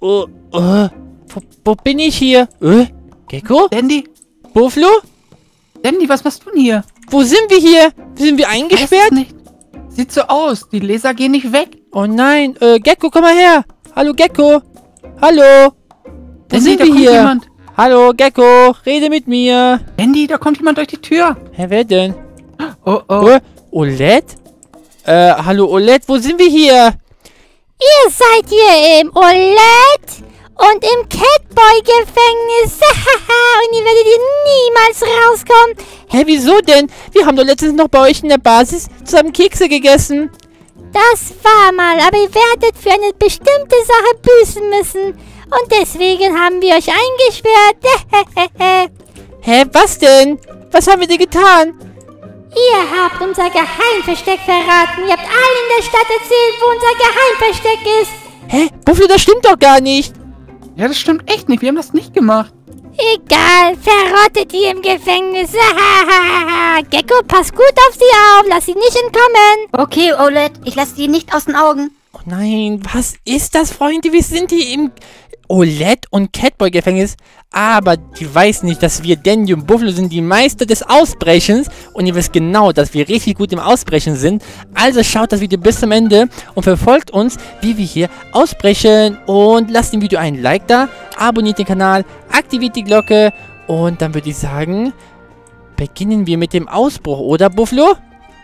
Wo bin ich hier? Gecko? Dandy? Buffalo? Dandy, was machst du denn hier? Wo sind wir hier? Sind wir eingesperrt? Weiß nicht. Sieht so aus. Die Laser gehen nicht weg. Oh nein, Gecko, komm mal her. Hallo, Gecko. Hallo. Wo Dandy, sind da wir kommt hier? jemand. Hallo, Gecko, rede mit mir. Dandy, da kommt jemand durch die Tür. Hä, wer denn? Oh, oh. Olette? Hallo, Olette, wo sind wir hier? Ihr seid hier im Olette und im Catboy-Gefängnis. Und ihr werdet hier niemals rauskommen. Hä, wieso denn? Wir haben doch letztens noch bei euch in der Basis zusammen Kekse gegessen. Das war mal, aber ihr werdet für eine bestimmte Sache büßen müssen. Und deswegen haben wir euch eingesperrt. Hä, was denn? Was haben wir dir getan? Ihr habt unser Geheimversteck verraten. Ihr habt allen in der Stadt erzählt, wo unser Geheimversteck ist. Hä, Buffalo, das stimmt doch gar nicht. Ja, das stimmt echt nicht. Wir haben das nicht gemacht. Egal, verrottet ihr im Gefängnis. Gecko, pass gut auf sie auf. Lass sie nicht entkommen. Okay, Olette, ich lasse die nicht aus den Augen. Oh nein, was ist das, Freunde? Wir sind hier im Olette und Catboy-Gefängnis. Aber die weiß nicht, dass wir, Dandy und Buffalo, sind die Meister des Ausbrechens. Und ihr wisst genau, dass wir richtig gut im Ausbrechen sind. Also schaut das Video bis zum Ende und verfolgt uns, wie wir hier ausbrechen. Und lasst dem Video ein Like da, abonniert den Kanal, aktiviert die Glocke. Und dann würde ich sagen, beginnen wir mit dem Ausbruch, oder, Buffalo?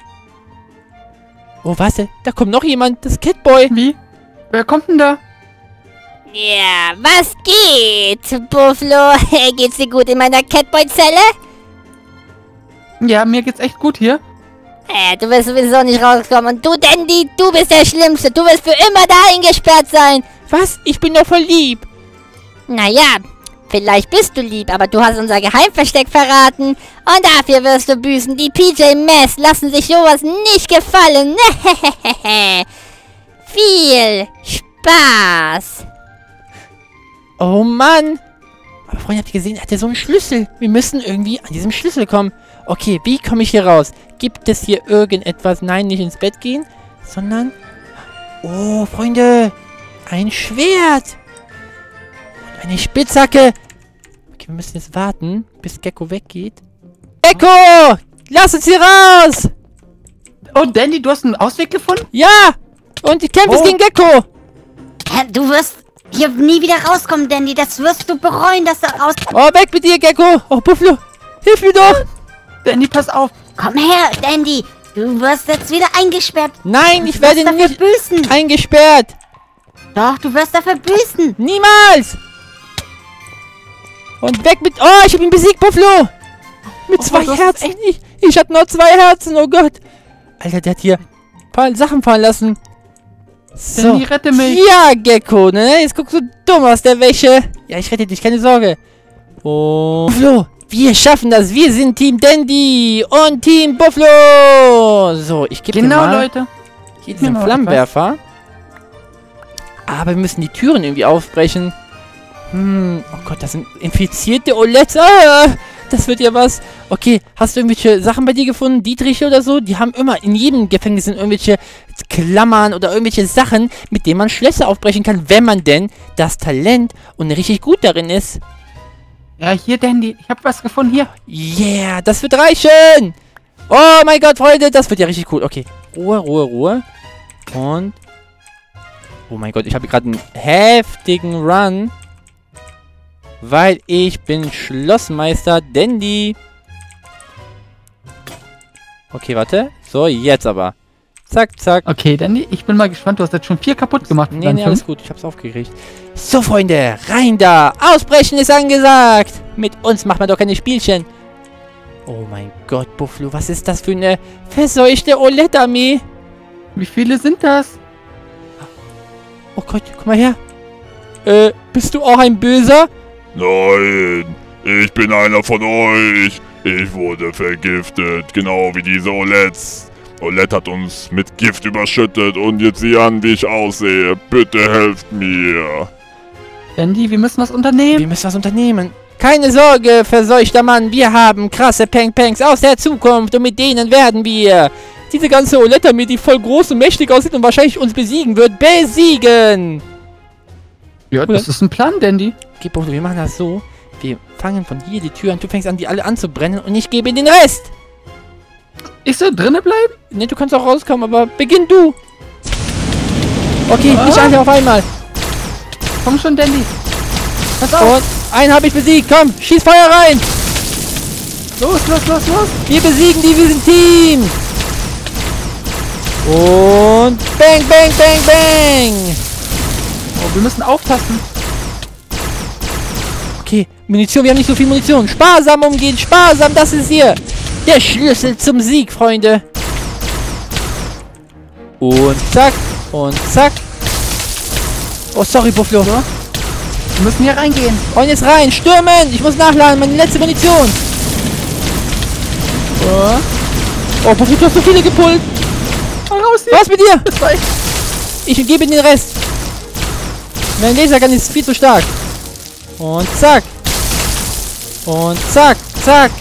Oh, was? Da kommt noch jemand, das Catboy. Wie? Wer kommt denn da? Ja, was geht, Buffalo? Geht's dir gut in meiner Catboy-Zelle? Ja, mir geht's echt gut hier. Du wirst sowieso nicht rauskommen. Und du, Dandy, du bist der Schlimmste. Du wirst für immer da eingesperrt sein. Was? Ich bin doch voll lieb. Naja, vielleicht bist du lieb, aber du hast unser Geheimversteck verraten. Und dafür wirst du büßen. Die PJ Masks lassen sich sowas nicht gefallen. Viel Spaß. Oh Mann. Aber Freunde, habt ihr gesehen, er hatte so einen Schlüssel. Wir müssen irgendwie an diesem Schlüssel kommen. Okay, wie komme ich hier raus? Gibt es hier irgendetwas? Nein, nicht ins Bett gehen, sondern... Oh, Freunde. Ein Schwert. Und eine Spitzhacke. Okay, wir müssen jetzt warten, bis Gecko weggeht. Gecko! Lass uns hier raus! Oh, Dandy, du hast einen Ausweg gefunden? Ja! Und ich kämpfe jetzt gegen Gecko. Du wirst hier nie wieder rauskommen, Dandy. Das wirst du bereuen, dass du raus... Oh, weg mit dir, Gecko. Oh, Buffalo. Hilf mir doch. Dandy, pass auf. Komm her, Dandy. Du wirst jetzt wieder eingesperrt. Nein, ich Du wirst werde dafür nicht büßen. eingesperrt. Doch, du wirst dafür büßen. Niemals. Und weg mit... Oh, ich habe ihn besiegt, Buffalo. Mit Oh, 2 du hast Herzen. Ich hatte nur 2 Herzen. Oh Gott. Alter, der hat hier ein paar Sachen fallen lassen. So. Dandy, rette mich. Ja, Gecko, ne? Jetzt guckst du dumm aus der Wäsche. Ja, ich rette dich, keine Sorge. Oh. Buffalo, wir schaffen das. Wir sind Team Dandy und Team Buffalo. So, ich gebe Genau, dir mal Leute. hier diesen Genau, Flammenwerfer. Aber wir müssen die Türen irgendwie aufbrechen. Oh Gott, das sind infizierte Olette. Ah, das wird ja was. Okay, hast du irgendwelche Sachen bei dir gefunden? Dietrich oder so? Die haben immer, in jedem Gefängnis sind irgendwelche Klammern oder irgendwelche Sachen, mit denen man Schlösser aufbrechen kann, wenn man denn das Talent und richtig gut darin ist. Ja, hier, Dandy. Ich habe was gefunden. Hier. Yeah, das wird reichen. Oh mein Gott, Freunde, das wird ja richtig cool. Okay, Ruhe, Ruhe, Ruhe. Und... Oh mein Gott, ich habe gerade einen heftigen Run. Weil ich bin Schlossmeister Dandy. Okay, warte. So, jetzt aber. Zack, zack. Okay, Dandy, ich bin mal gespannt. Du hast jetzt schon 4 kaputt gemacht. Nee, nee, alles gut. Ich hab's aufgekriegt. So, Freunde. Rein da. Ausbrechen ist angesagt. Mit uns macht man doch keine Spielchen. Oh mein Gott, Buffalo. Was ist das für eine verseuchte Olette-Armee? Wie viele sind das? Oh Gott, guck mal her. Bist du auch ein Böser? Nein, ich bin einer von euch. Ich wurde vergiftet, genau wie diese Olettes. Olette hat uns mit Gift überschüttet und jetzt sieh an, wie ich aussehe. Bitte helft mir. Dandy, wir müssen was unternehmen. Wir müssen was unternehmen. Keine Sorge, verseuchter Mann. Wir haben krasse Peng-Pengs aus der Zukunft und mit denen werden wir diese ganze Olette-Armee, die voll groß und mächtig aussieht und wahrscheinlich uns besiegen wird, besiegen. Ja, das ist ein Plan, Dandy. Okay, Buffalo, wir machen das so. Wir fangen von hier die Tür an. Du fängst an, die alle anzubrennen und ich gebe den Rest. Ich soll drinnen bleiben? Ne, du kannst auch rauskommen, aber beginn du. Okay, nicht alle auf einmal. Komm schon, Dandy. Pass auf. Und einen habe ich besiegt. Komm, schieß Feuer rein. Los. Wir besiegen die, wir sind Team. Und bang, bang, bang, bang. Oh, wir müssen aufpassen. Okay, Munition, wir haben nicht so viel Munition. Sparsam umgehen, sparsam, das ist hier der Schlüssel zum Sieg, Freunde. Und zack, und zack. Oh, sorry, Buffalo. Wir müssen hier reingehen. Und jetzt rein, stürmen. Ich muss nachladen, meine letzte Munition. Oh, Buffalo, du hast so viele gepult. Raus hier. Was mit dir? Das war echt. Ich gebe den Rest. Mein Lasergun ist viel zu stark. Und zack. Und zack, zack.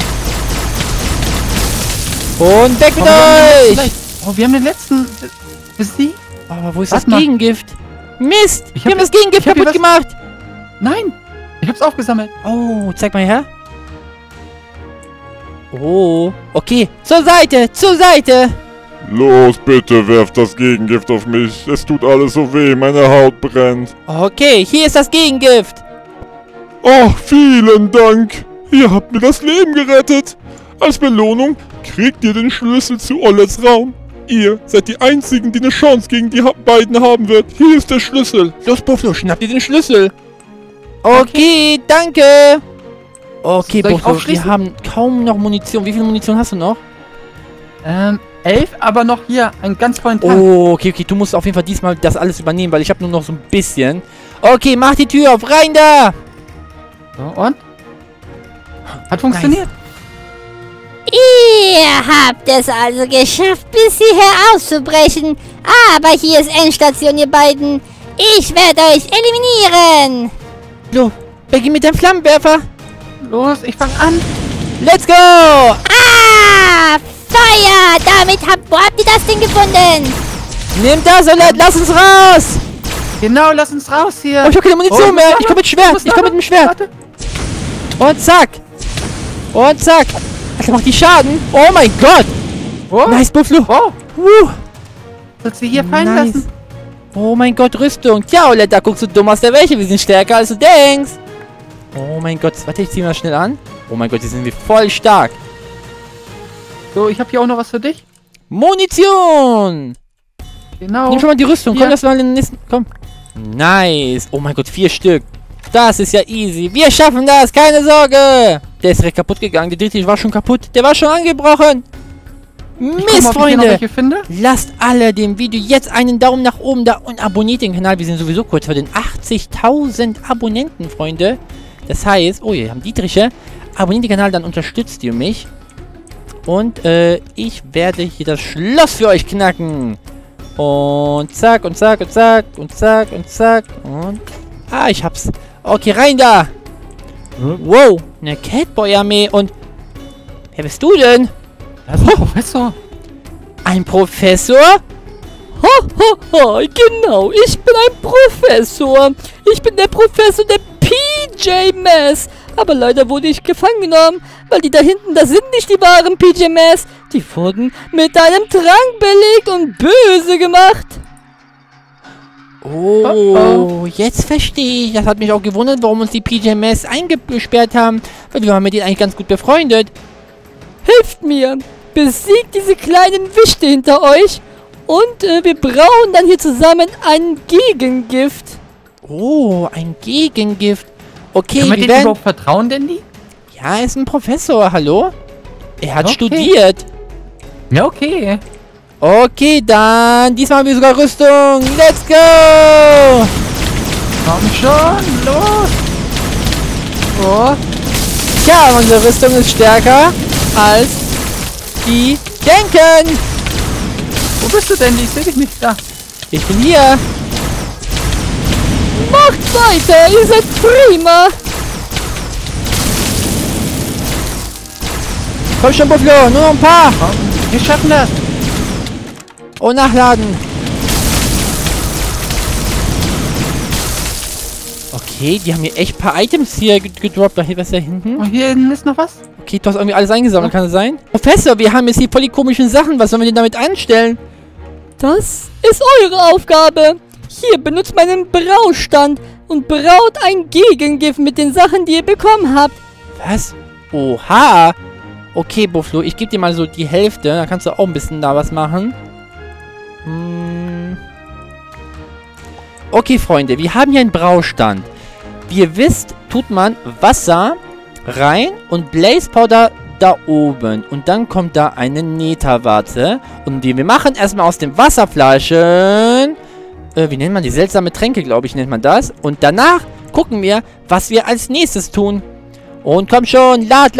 Und weg mit euch. Wir haben den letzten besiegt. Aber wo ist Warte das mal. Gegengift? Mist! Ich Wir hab- haben das Gegengift ich hab hier kaputt gemacht! Nein, ich hab's aufgesammelt. Oh, zeig mal her. Oh, okay. Zur Seite, zur Seite! Los, bitte werft das Gegengift auf mich. Es tut alles so weh, meine Haut brennt. Okay, hier ist das Gegengift. Oh, vielen Dank. Ihr habt mir das Leben gerettet. Als Belohnung kriegt ihr den Schlüssel zu Ollets Raum. Ihr seid die Einzigen, die eine Chance gegen die beiden haben wird. Hier ist der Schlüssel. Los, Buffalo, schnapp dir den Schlüssel. Okay, danke. Okay, Soll ich Buffalo, wir aufschließen? haben kaum noch Munition. Wie viel Munition hast du noch? 11, aber noch hier einen ganz vollen Tank. Oh, okay, du musst auf jeden Fall diesmal das alles übernehmen, weil ich habe nur noch so ein bisschen. Okay, mach die Tür auf, rein da! So, und? Hat funktioniert. Ihr habt es also geschafft, bis hierher auszubrechen. Aber hier ist Endstation, ihr beiden. Ich werde euch eliminieren. So, beginn mit dem Flammenwerfer. Los, ich fang an. Let's go! Ah, Feuer! Wo habt ihr das Ding gefunden? Nimm das, Olet, lass uns raus! Genau, lass uns raus hier. Oh, ich habe keine Munition Oh, mehr. Ich komme mit Schwert. Ich komme mit dem Schwert. Warte. Und zack. Und zack. Alter, macht die Schaden. Oh mein Gott. Oh, Nice, Buffalo. oh, Uh, sollst du hier fallen nice. lassen? Oh mein Gott, Rüstung. Tja, Olet, da guckst du dumm aus der Wäsche. Wir sind stärker, als du denkst. Oh mein Gott. Warte, ich zieh mal schnell an. Oh mein Gott, die sind wir voll stark. So, ich habe hier auch noch was für dich. Munition. Genau. Nimm schon mal die Rüstung. Komm, Hier. lass mal in den nächsten. Komm. Nice. Oh mein Gott, 4 Stück. Das ist ja easy. Wir schaffen das. Keine Sorge. Der ist direkt kaputt gegangen. Der dritte war schon kaputt. Der war schon angebrochen. Ich guck mal, Mist, ob ich hier noch Freunde. welche finde. Lasst alle dem Video jetzt einen Daumen nach oben da und abonniert den Kanal. Wir sind sowieso kurz vor den 80.000 Abonnenten, Freunde. Das heißt, oh, wir haben Dietriche. Abonniert den Kanal, dann unterstützt ihr mich. Und ich werde hier das Schloss für euch knacken. Und zack, und zack, und zack, und zack, und zack. Und... Ah, ich hab's. Okay, rein da. Wow, eine Catboy-Armee. Und... Wer bist du denn? Das ist ein Professor. Ein Professor? Hahaha, genau, ich bin ein Professor. Ich bin der Professor der PJ Masks. Aber leider wurde ich gefangen genommen, weil die da hinten, das sind nicht die wahren PJ Masks. Die wurden mit einem Trank belegt und böse gemacht. Oh, jetzt verstehe ich. Das hat mich auch gewundert, warum uns die PJ Masks eingesperrt haben. Weil wir waren mit denen eigentlich ganz gut befreundet. Hilft mir, besiegt diese kleinen Wichte hinter euch. Und wir brauchen dann hier zusammen ein Gegengift. Oh, ein Gegengift. Okay, Können wir wir dem werden... überhaupt vertrauen, Dandy? Ja, er ist ein Professor, hallo? Er hat Okay. studiert. Ja, okay. Okay, dann diesmal haben wir sogar Rüstung. Let's go! Komm schon, los. Oh, Tja, unsere Rüstung ist stärker als die denken. wo bist du denn? Ich sehe dich nicht da. Ich bin hier. Macht weiter, ihr seid prima. Komm schon, Buffalo, nur noch ein paar. Komm, wir schaffen das. Und nachladen. Okay, die haben hier echt ein paar Items hier gedroppt. Was ist da hinten? Und hier hinten ist noch was? Okay, du hast irgendwie alles eingesammelt, kann das sein? Professor, wir haben jetzt hier voll die komischen Sachen. Was sollen wir denn damit anstellen? Das ist eure Aufgabe. Hier, benutzt meinen Braustand und braut ein Gegengift mit den Sachen, die ihr bekommen habt. Was? Oha! Okay, Buffalo, ich gebe dir mal so die Hälfte. Dann kannst du auch ein bisschen da was machen. Okay, Freunde, wir haben hier einen Braustand. Wie ihr wisst, tut man Wasser rein und Blaze Powder da oben. Und dann kommt da eine Netherwarte. Und wir machen erstmal aus den Wasserflaschen... wie nennt man die? Seltsame Tränke, glaube ich, nennt man das. Und danach gucken wir, was wir als nächstes tun. Und komm schon, lad.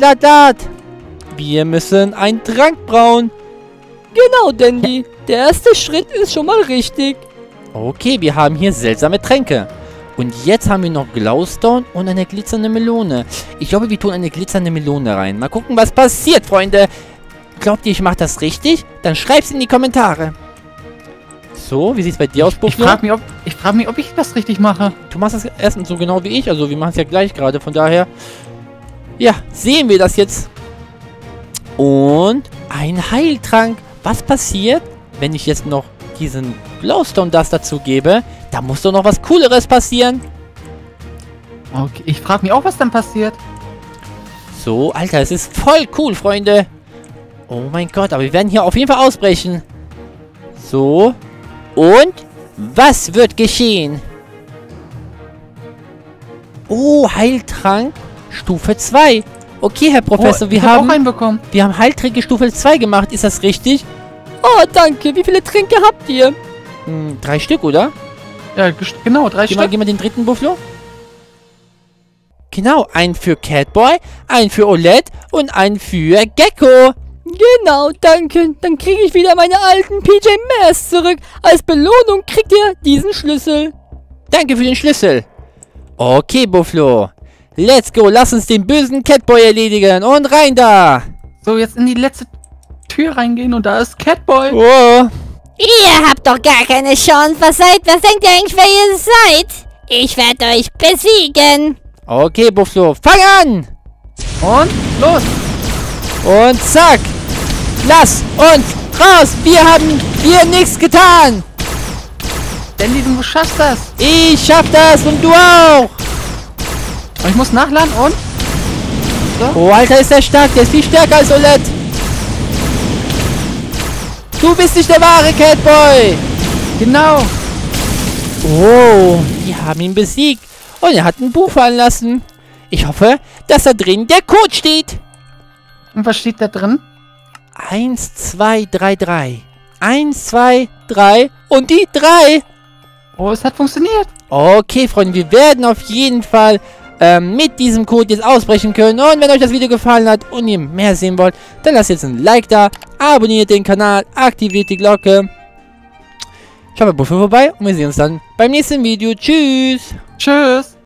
Wir müssen einen Trank brauen. Genau, Dandy. Der erste Schritt ist schon mal richtig. Okay, wir haben hier seltsame Tränke. Und jetzt haben wir noch Glowstone und eine glitzernde Melone. Ich glaube, wir tun eine glitzernde Melone rein. Mal gucken, was passiert, Freunde. Glaubt ihr, ich mache das richtig? Dann schreibt's in die Kommentare. So, wie sieht's bei dir aus, Buffalo? Ich frage mich, ob ich das richtig mache. Du machst das erstens so genau wie ich. Also, wir machen es ja gleich gerade. Von daher, ja, sehen wir das jetzt. Und ein Heiltrank. Was passiert, wenn ich jetzt noch diesen Glowstone Dust dazu gebe? Da muss doch noch was Cooleres passieren. Okay, ich frage mich auch, was dann passiert. So, Alter, es ist voll cool, Freunde. Oh mein Gott, aber wir werden hier auf jeden Fall ausbrechen. So. Und was wird geschehen? Oh, Heiltrank Stufe 2. Okay, Herr Professor, wir ich hab haben auch einen bekommen. Wir haben Heiltränke Stufe 2 gemacht. Ist das richtig? Oh, danke. Wie viele Tränke habt ihr? 3 Stück, oder? Ja, genau, 3 Stück. Gib mal den dritten, Buffalo. Genau, einen für Catboy, einen für Olette und einen für Gecko. Genau, danke. Dann kriege ich wieder meine alten PJ Masks zurück. Als Belohnung kriegt ihr diesen Schlüssel. Danke für den Schlüssel. Okay, Buffalo. Let's go, lass uns den bösen Catboy erledigen. Und rein da. So, jetzt in die letzte Tür reingehen und da ist Catboy. Oh. Ihr habt doch gar keine Chance. Was denkt ihr eigentlich, wer ihr seid? Ich werde euch besiegen. Okay, Buffalo, fang an. Und los. Und zack. Lass uns raus. Wir haben hier nichts getan. Dandy, du schaffst das. Ich schaff das und du auch. Und ich muss nachladen und... So. Oh, Alter, ist der stark. Der ist viel stärker als Olette. Du bist nicht der wahre Catboy. Genau. Oh, die haben ihn besiegt. Und er hat ein Buch fallen lassen. Ich hoffe, dass da drin der Code steht. Und was steht da drin? 1, 2, 3, 3. 1, 2, 3 und die 3. Oh, es hat funktioniert. Okay, Freunde, wir werden auf jeden Fall mit diesem Code jetzt ausbrechen können. Und wenn euch das Video gefallen hat und ihr mehr sehen wollt, dann lasst jetzt ein Like da, abonniert den Kanal, aktiviert die Glocke. Schaut bei Buffalo vorbei und wir sehen uns dann beim nächsten Video. Tschüss! Tschüss.